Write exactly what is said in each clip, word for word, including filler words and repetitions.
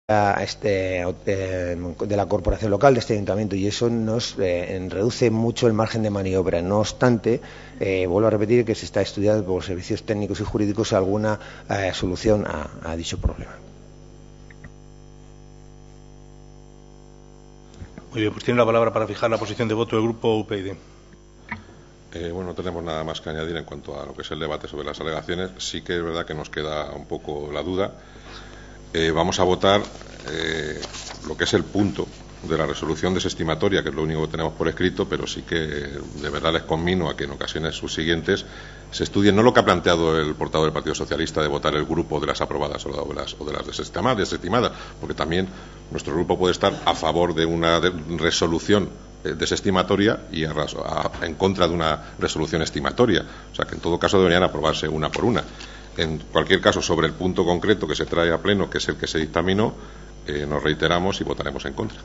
Este, de la corporación local, de este ayuntamiento, y eso nos eh, reduce mucho el margen de maniobra. No obstante, eh, vuelvo a repetir que se está estudiando por servicios técnicos y jurídicos alguna eh, solución a, a dicho problema. Muy bien, pues tiene la palabra para fijar la posición de voto del Grupo U P y D. Eh, bueno, no tenemos nada más que añadir en cuanto a lo que es el debate sobre las alegaciones. Sí que es verdad que nos queda un poco la duda. Eh, vamos a votar eh, lo que es el punto de la resolución desestimatoria, que es lo único que tenemos por escrito, pero sí que de verdad les conmino a que en ocasiones subsiguientes se estudien no lo que ha planteado el portavoz del Partido Socialista de votar el grupo de las aprobadas o de las, o de las desestimadas, desestimadas, porque también nuestro grupo puede estar a favor de una de resolución eh, desestimatoria y a, a, en contra de una resolución estimatoria. O sea que en todo caso deberían aprobarse una por una. En cualquier caso, sobre el punto concreto que se trae a pleno, que es el que se dictaminó, eh, nos reiteramos y votaremos en contra.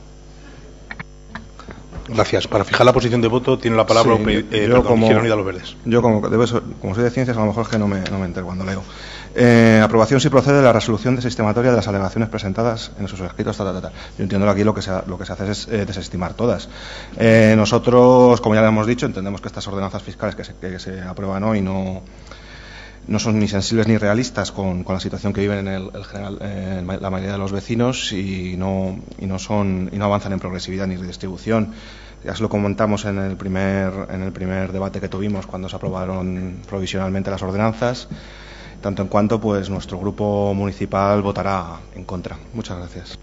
Gracias. Para fijar la posición de voto tiene la palabra sí, eh, yo, perdón, como, Izquierda Unida, Los Verdes. Yo, como, debe, como soy de ciencias, a lo mejor es que no me, no me entero cuando leo. Eh, aprobación si procede de la resolución desestimatoria de las alegaciones presentadas en sus escritos. Ta, ta, ta, ta. Yo entiendo que aquí lo que se, lo que se hace es eh, desestimar todas. Eh, nosotros, como ya le hemos dicho, entendemos que estas ordenanzas fiscales que se, que se aprueban hoy no... no son ni sensibles ni realistas con, con la situación que viven en el, el general, eh, la mayoría de los vecinos y no, y no son y no avanzan en progresividad ni redistribución. Ya se lo comentamos en el primer en el primer debate que tuvimos cuando se aprobaron provisionalmente las ordenanzas, tanto en cuanto pues nuestro grupo municipal votará en contra. Muchas gracias.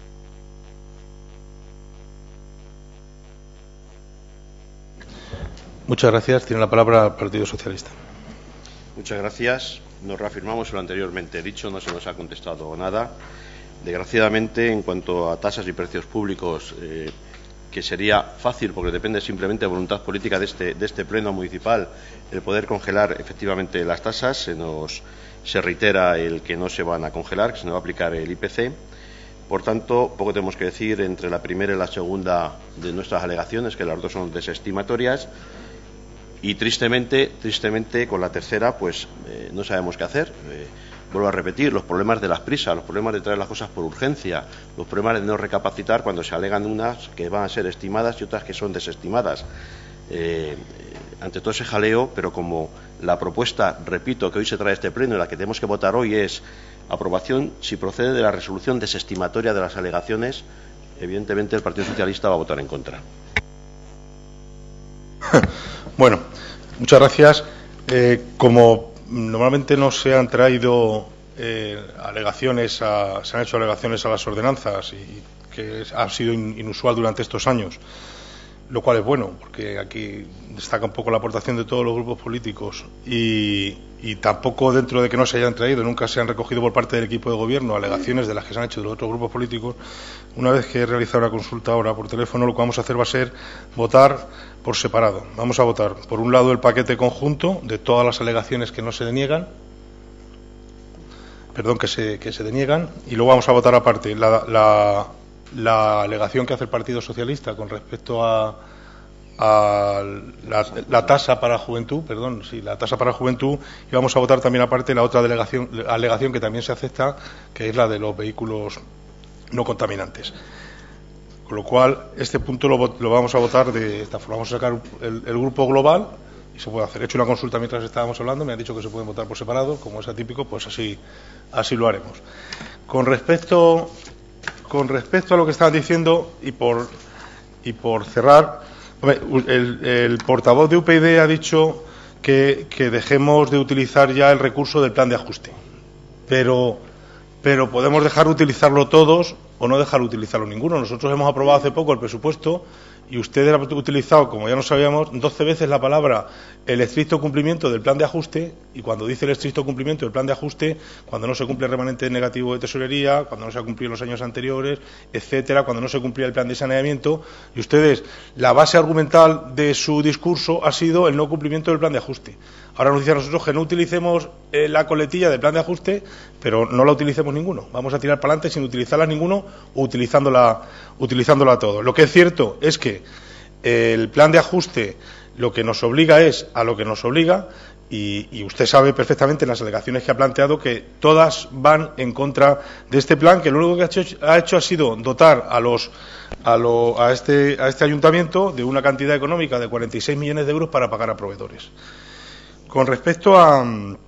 Muchas gracias. Tiene la palabra el Partido Socialista. Muchas gracias. Nos reafirmamos lo anteriormente dicho, no se nos ha contestado nada. Desgraciadamente, en cuanto a tasas y precios públicos, eh, que sería fácil, porque depende simplemente de voluntad política de este, de este Pleno municipal, el poder congelar efectivamente las tasas, se nos se reitera el que no se van a congelar, que se nos va a aplicar el I P C. Por tanto, poco tenemos que decir entre la primera y la segunda de nuestras alegaciones, que las dos son desestimatorias. Y tristemente, tristemente con la tercera, pues eh, no sabemos qué hacer. Eh, vuelvo a repetir, los problemas de las prisas, los problemas de traer las cosas por urgencia, los problemas de no recapacitar cuando se alegan unas que van a ser estimadas y otras que son desestimadas. Eh, ante todo ese jaleo, pero como la propuesta, repito, que hoy se trae a este pleno y la que tenemos que votar hoy es aprobación si procede de la resolución desestimatoria de las alegaciones, evidentemente el Partido Socialista va a votar en contra. Bueno, muchas gracias. Eh, como normalmente no se han traído eh, alegaciones, a, se han hecho alegaciones a las ordenanzas y que ha sido inusual durante estos años, lo cual es bueno, porque aquí destaca un poco la aportación de todos los grupos políticos y, y tampoco dentro de que no se hayan traído, nunca se han recogido por parte del equipo de gobierno alegaciones de las que se han hecho de los otros grupos políticos. Una vez que he realizado la consulta ahora por teléfono, lo que vamos a hacer va a ser votar por separado. Vamos a votar, por un lado, el paquete conjunto de todas las alegaciones que no se deniegan, perdón, que se, que se deniegan, y luego vamos a votar aparte la, la, la alegación que hace el Partido Socialista con respecto a, a la, la tasa para juventud, perdón, sí, la tasa para juventud, y vamos a votar también aparte la otra delegación, alegación que también se acepta, que es la de los vehículos no contaminantes. Con lo cual, este punto lo, lo vamos a votar de esta forma. Vamos a sacar el, el grupo global y se puede hacer. He hecho una consulta mientras estábamos hablando, me han dicho que se pueden votar por separado, como es atípico, pues así, así lo haremos. Con respecto, con respecto a lo que estaban diciendo y por, y por cerrar, el, el portavoz de U P y D ha dicho que, que dejemos de utilizar ya el recurso del plan de ajuste, pero, pero podemos dejar de utilizarlo todos o no dejar de utilizarlo ninguno. Nosotros hemos aprobado hace poco el presupuesto y ustedes han utilizado, como ya no sabíamos, doce veces la palabra el estricto cumplimiento del plan de ajuste, y cuando dice el estricto cumplimiento del plan de ajuste, cuando no se cumple el remanente negativo de tesorería, cuando no se ha cumplido los años anteriores, etcétera, cuando no se cumplía el plan de saneamiento, y ustedes, la base argumental de su discurso ha sido el no cumplimiento del plan de ajuste. Ahora nos dicen a nosotros que no utilicemos eh, la coletilla del plan de ajuste, pero no la utilicemos ninguno. Vamos a tirar para adelante sin utilizarla ninguno o utilizándola, utilizándola todo. Lo que es cierto es que eh, el plan de ajuste lo que nos obliga es a lo que nos obliga, Y, y usted sabe perfectamente en las alegaciones que ha planteado que todas van en contra de este plan, que lo único que ha hecho, ha, hecho ha sido dotar a los a, lo, a, este, a este ayuntamiento de una cantidad económica de cuarenta y seis millones de euros para pagar a proveedores. Con respecto a,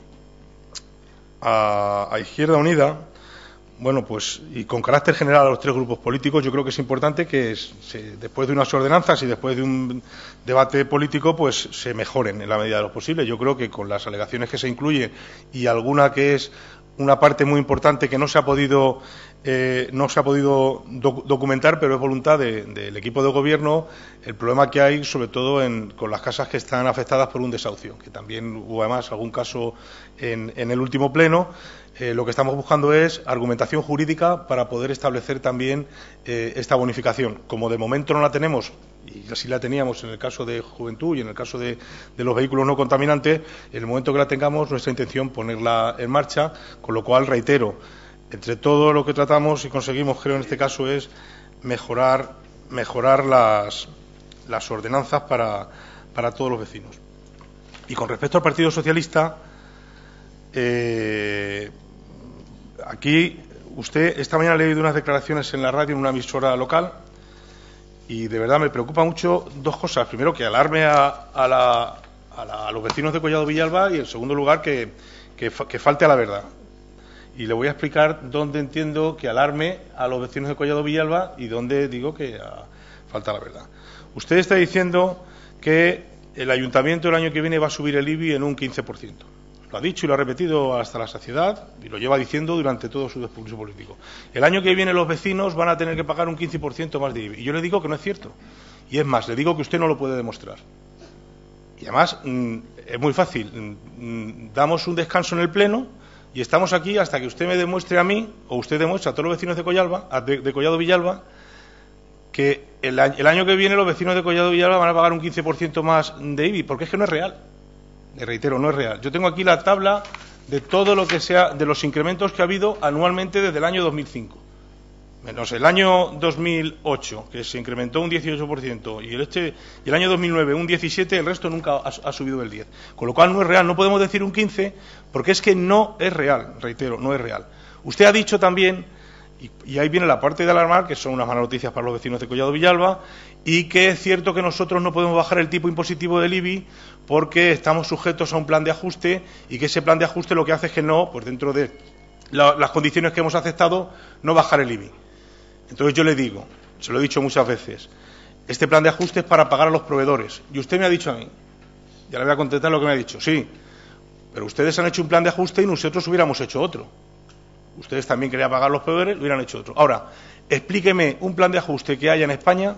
a, a Izquierda Unida, bueno, pues, y con carácter general a los tres grupos políticos, yo creo que es importante que se, después de unas ordenanzas y después de un debate político, pues se mejoren en la medida de lo posible. Yo creo que con las alegaciones que se incluyen y alguna que es una parte muy importante que no se ha podido eh, no se ha podido doc documentar, pero es voluntad del de, de equipo de gobierno, el problema que hay, sobre todo en, con las casas que están afectadas por un desahucio, que también hubo además algún caso en, en el último pleno. Eh, lo que estamos buscando es argumentación jurídica para poder establecer también eh, esta bonificación. Como de momento no la tenemos, y así la teníamos en el caso de Juventud y en el caso de, de los vehículos no contaminantes, en el momento que la tengamos, nuestra intención ponerla en marcha, con lo cual, reitero, entre todo lo que tratamos y conseguimos, creo en este caso, es mejorar, mejorar las, las ordenanzas para, para todos los vecinos. Y con respecto al Partido Socialista, eh, aquí usted esta mañana ha leído unas declaraciones en la radio en una emisora local y de verdad me preocupa mucho dos cosas. Primero, que alarme a, a, la, a, la, a los vecinos de Collado Villalba, y en segundo lugar que, que, que falte a la verdad. Y le voy a explicar dónde entiendo que alarme a los vecinos de Collado Villalba y dónde digo que a, falta la verdad. Usted está diciendo que el ayuntamiento el año que viene va a subir el I B I en un quince por ciento. Lo ha dicho y lo ha repetido hasta la saciedad y lo lleva diciendo durante todo su discurso político. El año que viene los vecinos van a tener que pagar un quince por ciento más de I B I. Y yo le digo que no es cierto. Y es más, le digo que usted no lo puede demostrar. Y además, mmm, es muy fácil. Mmm, damos un descanso en el Pleno y estamos aquí hasta que usted me demuestre a mí, o usted demuestre a todos los vecinos de, Collalba, de, de Collado Villalba, que el, el año que viene los vecinos de Collado Villalba van a pagar un quince por ciento más de I B I, porque es que no es real. Le reitero, no es real. Yo tengo aquí la tabla de todo lo que sea, de los incrementos que ha habido anualmente desde el año dos mil cinco. Menos el año dos mil ocho, que se incrementó un dieciocho por ciento, y el, este, y el año dos mil nueve un diecisiete por ciento, el resto nunca ha, ha subido el diez por ciento. Con lo cual no es real, no podemos decir un quince por ciento, porque es que no es real, reitero, no es real. Usted ha dicho también, y, y ahí viene la parte de alarmar, que son unas malas noticias para los vecinos de Collado Villalba, y que es cierto que nosotros no podemos bajar el tipo impositivo del I B I porque estamos sujetos a un plan de ajuste, y que ese plan de ajuste lo que hace es que no, pues dentro de la, las condiciones que hemos aceptado, no bajar el I B I. Entonces yo le digo, se lo he dicho muchas veces, este plan de ajuste es para pagar a los proveedores. Y usted me ha dicho a mí, ya le voy a contestar lo que me ha dicho, sí, pero ustedes han hecho un plan de ajuste y nosotros hubiéramos hecho otro. Ustedes también querían pagar a los proveedores, hubieran hecho otro. Ahora, explíqueme un plan de ajuste que haya en España,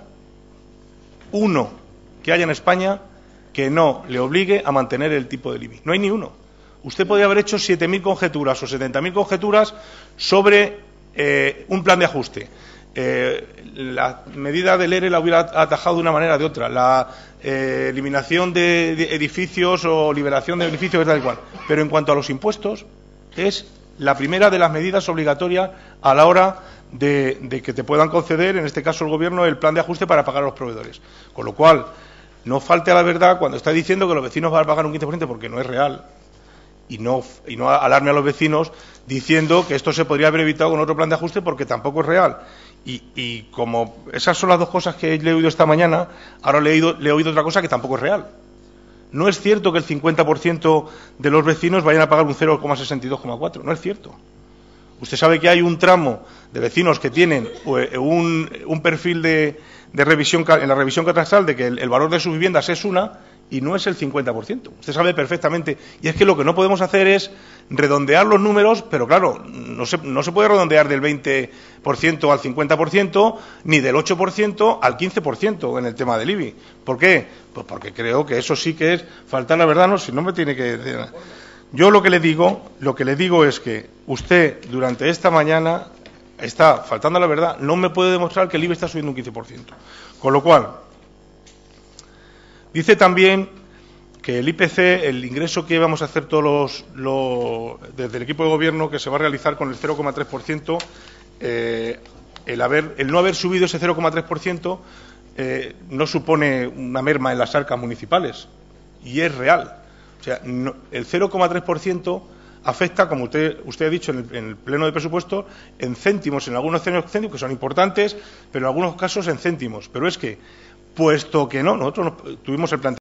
uno que haya en España, que no le obligue a mantener el tipo del I B I. No hay ni uno. Usted podría haber hecho siete mil conjeturas o setenta mil conjeturas sobre eh, un plan de ajuste. Eh, la medida del E R E la hubiera atajado de una manera o de otra. La eh, eliminación de, de edificios o liberación de beneficios es tal y cual. Pero en cuanto a los impuestos, es la primera de las medidas obligatorias a la hora de, de que te puedan conceder, en este caso el Gobierno, el plan de ajuste para pagar a los proveedores. Con lo cual, no falte a la verdad cuando está diciendo que los vecinos van a pagar un quince por ciento, porque no es real. Y no, y no alarme a los vecinos diciendo que esto se podría haber evitado con otro plan de ajuste, porque tampoco es real. Y, y como esas son las dos cosas que le he oído esta mañana, ahora le he, oído, le he oído otra cosa que tampoco es real. No es cierto que el cincuenta por ciento de los vecinos vayan a pagar un cero coma sesenta y dos coma cuatro. No es cierto. Usted sabe que hay un tramo de vecinos que tienen un, un perfil de, de revisión en la revisión catastral de que el, el valor de sus viviendas es una y no es el cincuenta por ciento. Usted sabe perfectamente. Y es que lo que no podemos hacer es redondear los números, pero claro, no se, no se puede redondear del veinte por ciento al cincuenta por ciento, ni del ocho por ciento al quince por ciento en el tema del I B I. ¿Por qué? Pues porque creo que eso sí que es faltar la verdad, no, si no me tiene que... Yo lo que le digo, lo que le digo es que usted durante esta mañana está faltando a la verdad, no me puede demostrar que el I B I está subiendo un quince por ciento. Con lo cual, dice también que el I P C, el ingreso que vamos a hacer todos los, los desde el equipo de gobierno, que se va a realizar con el cero coma tres por ciento, eh, el, haber, el no haber subido ese cero coma tres por ciento eh, no supone una merma en las arcas municipales, y es real. O sea, no, el cero coma tres por ciento afecta, como usted, usted ha dicho en el, en el pleno de presupuesto, en céntimos, en algunos céntimos que son importantes, pero en algunos casos en céntimos. Pero es que, puesto que no, nosotros nos, tuvimos el planteamiento